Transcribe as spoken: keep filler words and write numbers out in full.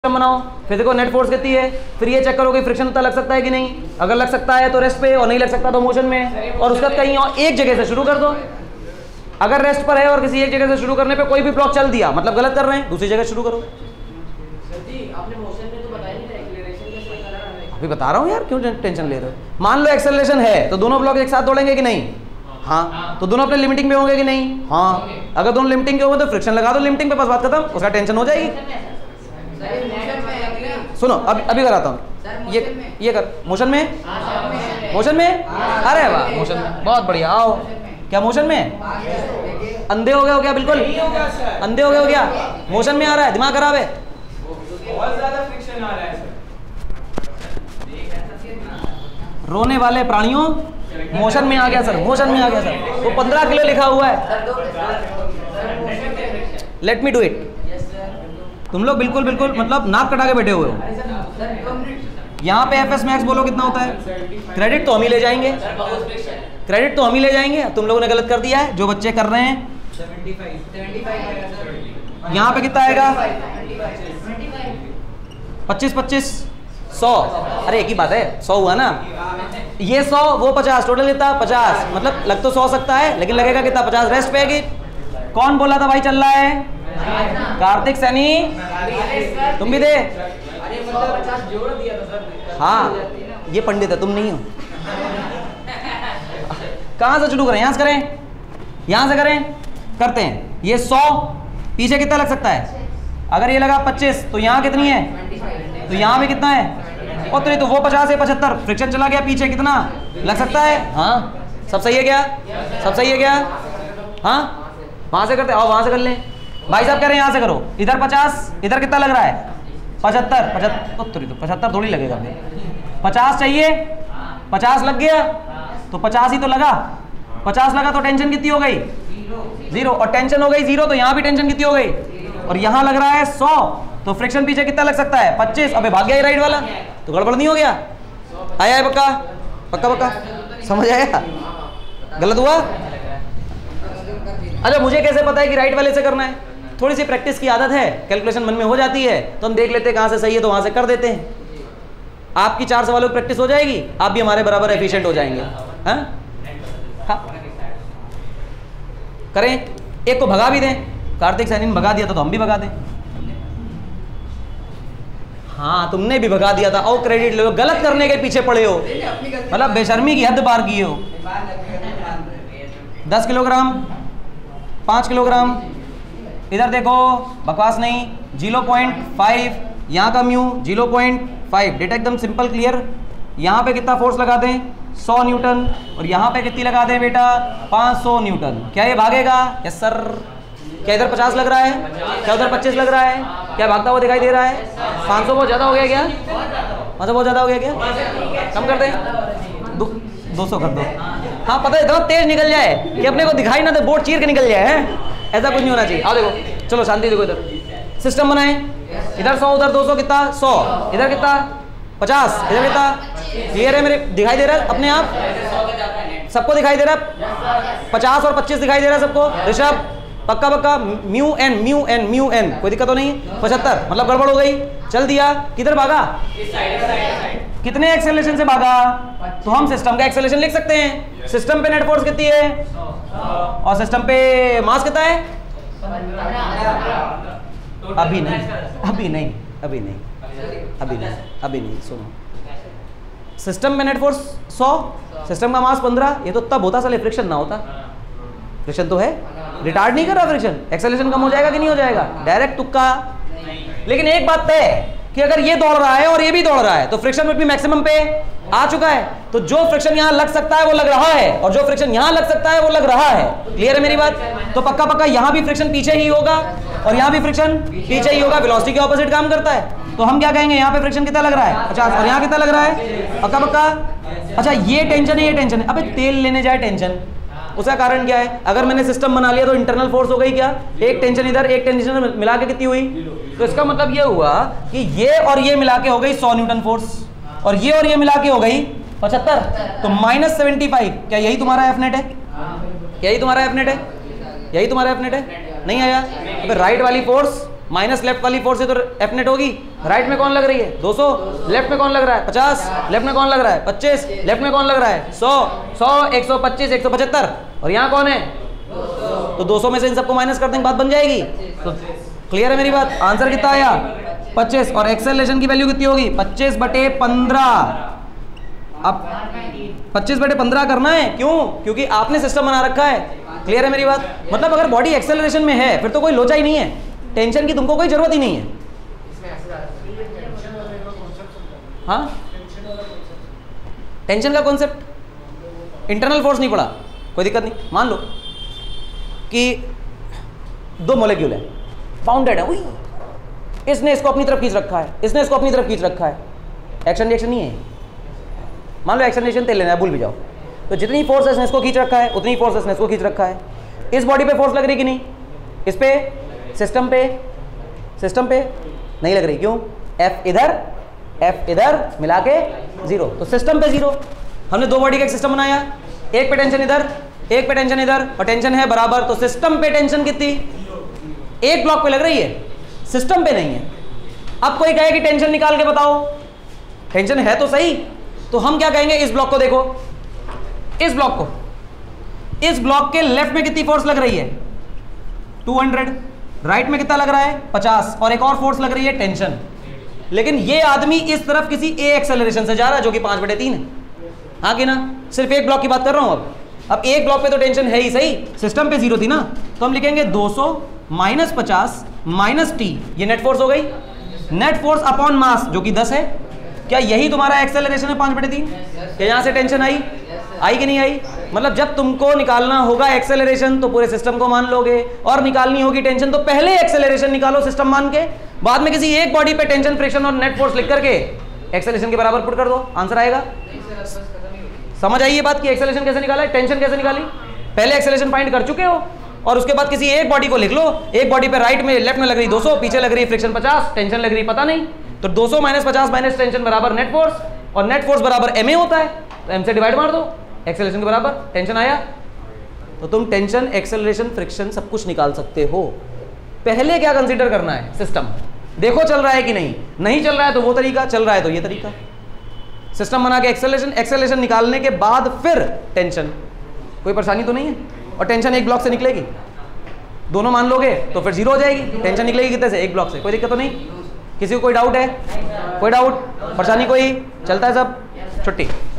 बनाओ, फिर देखो नेट फोर्स कितनी है, फिर ये चेक करो कि फ्रिक्शन पता लग सकता है कि नहीं। अगर लग सकता है तो रेस्ट पे, और नहीं लग सकता तो मोशन में, और उसका कहीं और एक जगह से शुरू कर दो। अगर रेस्ट पर है और किसी एक जगह से शुरू करने पे कोई भी ब्लॉक चल दिया मतलब गलत कर रहे हैं, दूसरी जगह शुरू करो। अभी बता रहा हूँ यार, क्यों टेंशन ले रहे हो। मान लो एक्सेलरेशन है तो दोनों ब्लॉक एक साथ दौड़ेंगे कि नहीं? हाँ। तो दोनों अपने लिमिटिंग पे होंगे कि नहीं? हाँ। अगर दोनों लिमिटिंग के होंगे तो फ्रिक्शन लगा दो लिमिटिंग पे, बस बात खत्म, उसका टेंशन हो जाएगी। सुनो अभी अभी कराता हूँ, ये ये कर मोशन में, मोशन में, अरे वाह मोशन में, बहुत बढ़िया। आओ, क्या मोशन में? अंधे हो गए हो क्या? बिल्कुल अंधे हो गए हो क्या? मोशन में आ रहा है, दिमाग खराब है, बहुत ज्यादा फ्रिक्शन आ रहा है सर। रोने वाले प्राणियों मोशन में आ गया सर, मोशन में आ गया सर। वो पंद्रह किलो लिखा हुआ है। Let me do it. तुम लोग बिल्कुल बिल्कुल मतलब नाक कटा के बैठे हुए हो। यहाँ पे एफ एस मैक्स बोलो कितना होता है? क्रेडिट तो हम ही ले जाएंगे, क्रेडिट तो हम ही ले जाएंगे। तुम लोगों ने गलत कर दिया है, जो बच्चे कर रहे हैं। यहाँ पे कितना आएगा? पच्चीस पच्चीस सौ, अरे एक ही बात है, सौ हुआ ना। ये सौ वो पचास, टोटल कितना? पचास। मतलब लग तो सौ सकता है लेकिन लगेगा कितना? पचास। रेस्ट पे कि कौन बोला था भाई चल रहा है? कार्तिक सैनी, तुम भी दे। हाँ ये पंडित है, तुम नहीं हो। कहाँ से शुरू करें? यहाँ से करें, यहाँ से करें, करते हैं। ये सौ, पीछे कितना लग सकता है? अगर ये लगा पच्चीस तो यहाँ कितनी है? तो यहाँ भी कितना है? और तो, तो वो पचास है, पचहत्तर। फ्रिक्शन चला गया पीछे, कितना लग सकता है? हाँ सब सही है क्या? सब सही है क्या? हाँ वहाँ से करते, आओ वहाँ से कर लें। भाई साहब कह रहे हैं यहाँ से करो। इधर पचास, इधर कितना लग रहा है? पचहत्तर। पचहत्तर तो पचहत्तर थोड़ी लगेगा, पचास चाहिए। पचास लग गया तो पचास ही तो लगा, पचास लगा तो टेंशन कितनी हो गई? जीरो। और टेंशन हो गई जीरो तो यहाँ भी टेंशन कितनी हो गई? और यहाँ लग रहा है सौ, तो फ्रिक्शन पीछे कितना लग सकता है? पच्चीस। अबे भाग गया ही राइट वाला, तो गड़बड़ नहीं हो गया? आया है पक्का? पक्का पक्का समझ आया? गलत हुआ? अच्छा मुझे कैसे पता है कि राइट वाले से करना है? थोड़ी सी प्रैक्टिस की आदत है, कैलकुलेशन मन में हो जाती है तो हम देख लेते हैं कहाँ से सही है तो वहाँ से कर देते हैं। आपकी चार सवालों की प्रैक्टिस हो जाएगी, आप भी हमारे बराबर एफिशिएंट हो जाएंगे। हाँ हाँ करें, एक को भगा भी दें। कार्तिक सैनी ने भगा दिया था तो हम भी भगा दें। हाँ तुमने भी भगा दिया था, और क्रेडिट लो। गलत करने के पीछे पड़े हो, मतलब बेशर्मी की हद पार किए हो। दस किलोग्राम, पाँच किलोग्राम, इधर देखो बकवास नहीं। जीरो पॉइंट फाइव, यहाँ का mu zero point five, data एकदम सिंपल क्लियर। यहाँ पे कितना फोर्स लगा दें? सौ न्यूटन। और यहाँ पे कितनी लगा दें बेटा? पाँच सौ न्यूटन। क्या ये भागेगा? Yes sir. क्या इधर पचास लग रहा है? क्या उधर पच्चीस लग रहा है? क्या भागता हुआ दिखाई दे रहा है? पाँच सौ बहुत ज़्यादा हो गया क्या? पाँच सौ बहुत ज़्यादा हो गया क्या? कम कर दें, दो सौ कर दो। हाँ पता है, इतना तेज निकल जाए कि अपने को दिखाई ना दे, बोर्ड चीर के निकल जाए। है ऐसा कुछ नहीं होना चाहिए। आओ देखो, चलो शांति देखो। इधर सिस्टम बनाए, इधर सौ, उधर दो सौ, कितना? सौ। इधर कितना? पचास। इधर कितना? क्लियर है मेरे? दिखाई दे रहा है अपने आप? सबको दिखाई दे रहा है? पचास और पच्चीस दिखाई दे रहा है सबको? ऋषभ पक्का पक्का? Mu N, mu N, mu N, कोई दिक्कत तो नहीं? पचहत्तर मतलब गड़बड़ हो गई। चल दिया, किधर भागा? कितने एक्सेलरेशन से भागा? तो हम सिस्टम का एक्सेलरेशन लिख सकते हैं। सिस्टम पे नेट फोर्स कितनी है और सिस्टम पे मास कितना है? अभी नहीं, अभी नहीं, अभी नहीं, अभी नहीं, अभी नहीं। सुनो, सिस्टम में नेट फोर्स सौ, सिस्टम का मास पंद्रह। ये तो तब होता साले फ्रिक्शन ना होता। फ्रिक्शन तो है, रिटार्ड नहीं कर रहा फ्रिक्शन। एक्सेलरेशन कम हो जाएगा कि नहीं हो जाएगा? डायरेक्ट तुक्का। लेकिन एक बात तय है कि अगर ये दौड़ रहा है और ये भी दौड़ रहा है तो फ्रिक्शन भी मैक्सिमम पे आ चुका है। तो जो फ्रिक्शन यहाँ लग सकता है वो लग रहा है, और जो फ्रिक्शन यहाँ लग सकता है वो लग रहा है। क्लियर है मेरी बात? तो पक्का पक्का यहाँ भी फ्रिक्शन पीछे ही होगा और यहाँ भी फ्रिक्शन पीछे ही होगा। वेलोसिटी के ऑपोजिट काम करता है। तो हम क्या कहेंगे? यहाँ पे फ्रिक्शन कितना लग रहा है? पचास। और यहाँ कितना लग रहा है? पक्का पक्का। अच्छा ये टेंशन है, ये टेंशन है। अबे तेल लेने जाए टेंशन, उसका कारण क्या है? अगर मैंने सिस्टम बना लिया तो इंटरनल फोर्स हो गई क्या? एक टेंशन इधर, एक टेंशन मिला के कितनी हुई? तो इसका मतलब ये हुआ कि ये और ये मिला के हो गई सौ न्यूटन फोर्स, और ये और ये मिला के हो गई पचहत्तर। तो माइनस सेवेंटी फाइव। क्या यही तुम्हारा एफ नेट है? यही तुम्हारा एफ नेट है? यही तुम्हारा एफ नेट है? नहीं आया? तो राइट वाली फोर्स माइनस लेफ्ट वाली फोर्स से तो एफ नेट होगी। राइट में कौन लग रही है? दो सौ। लेफ्ट में कौन लग रहा है? पचास। लेफ्ट में कौन लग रहा है? पच्चीस। लेफ्ट में कौन लग रहा है? सौ। सौ, एक सौ पच्चीस, एक सौ पचहत्तर, और यहाँ कौन है? तो दो सौ में से इन सबको माइनस कर देंगे, बात बन जाएगी। तो क्लियर है मेरी बात? आंसर कितना आया? पच्चीस। और एक्सेलरेशन की वैल्यू कितनी होगी? पच्चीस बटे पंद्रह। अब पच्चीस बटे पंद्रह करना है, क्यों? क्योंकि आपने सिस्टम बना रखा है। क्लियर है मेरी बात? मतलब अगर बॉडी एक्सेलरेशन में है फिर तो कोई लोचा ही नहीं है, टेंशन की तुमको कोई जरूरत ही नहीं है। हाँ, टेंशन का कॉन्सेप्ट, इंटरनल फोर्स नहीं पड़ा, कोई दिक्कत नहीं। मान लो कि दो मॉलिक्यूल है, बाउंडेड है, उई, इसने इसको अपनी तरफ खींच रखा है, इसने इसको अपनी तरफ खींच रखा है, एक्शन रिएक्शन नहीं है। मान लो एक्शन रिएक्शन तेल लेना है, भूल भी जाओ। तो जितनी फोर्स इसने इसको खींच रखा है उतनी फोर्स इसने इसको खींच रखा है। इस बॉडी पे फोर्स लग रही कि नहीं? इस पे, सिस्टम पे, सिस्टम पे नहीं लग रही, क्यों? एफ इधर, एफ इधर, मिला के जीरो, तो सिस्टम पे जीरो। हमने दो बॉडी का एक सिस्टम बनाया, एक पे टेंशन इधर, एक पे टेंशन इधर, और टेंशन है बराबर, तो सिस्टम पे टेंशन कितनी? एक ब्लॉक पे लग रही है, सिस्टम पे नहीं है। अब कोई कहे कि टेंशन निकाल के बताओ, टेंशन है तो सही, तो हम क्या कहेंगे? इस ब्लॉक को देखो, इस ब्लॉक को, इस ब्लॉक के लेफ्ट में कितनी फोर्स लग रही है? दो सौ। राइट में कितना लग रहा है? पचास, और एक और फोर्स लग रही है, टेंशन। लेकिन ये आदमी इस तरफ किसी ए एक्सेलरेशन से जा रहा है जो कि पांच बटे तीन है, हाँ कि ना? सिर्फ एक ब्लॉक की बात कर रहा हूं। अब अब एक ब्लॉक पे तो टेंशन है ही सही, सिस्टम पे जीरो थी ना, तो हम लिखेंगे दो सौ माइनस पचास माइनस टी, ये नेट फोर्स हो गई। नेट फोर्स अपॉन मास जो कि दस है। क्या यही तुम्हारा एक्सेलरेशन है पांच बटे तीन? क्या यहां से टेंशन आई? आई कि नहीं आई? मतलब जब तुमको निकालना होगा एक्सेलरेशन तो पूरे सिस्टम को मान लोगे, और निकालनी होगी टेंशन तो पहले एक्सेलरेशन निकालो सिस्टम मान के, बाद में किसी एक बॉडी पे टेंशन, फ्रिक्शन और नेट फोर्स लिख करके एक्सेलरेशन के बराबर पुट कर दो, आंसर आएगा। समझ आई ये बात कि एक्सेलरेशन कैसे निकाला है, टेंशन कैसे निकाली? पहले एक्सेलरेशन फाइंड कर चुके हो, और उसके बाद किसी एक बॉडी को लिख लो। एक बॉडी पे राइट में, लेफ्ट में लग रही दो सौ, पीछे लग रही फ्रिक्शन पचास, टेंशन लग रही पता नहीं, तो दो सौ माइनस पचास माइनस टेंशन बराबर नेट फोर्स, और नेट फोर्स बराबर एम ए होता है, तो एम से डिवाइड मार दो, एक्सेलरेशन के बराबर। टेंशन आया तो तुम टेंशन, एक्सेलरेशन, फ्रिक्शन सब कुछ निकाल सकते हो। पहले क्या कंसीडर करना है? सिस्टम देखो चल रहा है कि नहीं, नहीं चल रहा है तो वो तरीका, चल रहा है तो ये तरीका। सिस्टम बना के एक्सेलरेशन, एक्सेलरेशन निकालने के बाद फिर टेंशन, कोई परेशानी तो नहीं है। और टेंशन एक ब्लॉक से निकलेगी, दोनों मान लोगे तो फिर जीरो हो जाएगी। टेंशन निकलेगी कितने से? एक ब्लॉक से, कोई दिक्कत तो नहीं? किसी को कोई डाउट है? कोई डाउट, परेशानी कोई? चलता है सब, छुट्टी।